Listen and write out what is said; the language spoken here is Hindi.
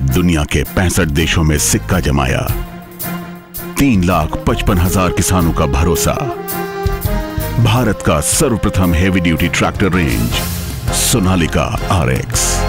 दुनिया के 65 देशों में सिक्का जमाया। 3,55,000 किसानों का भरोसा। भारत का सर्वप्रथम heavy duty tractor range Sonalika RX।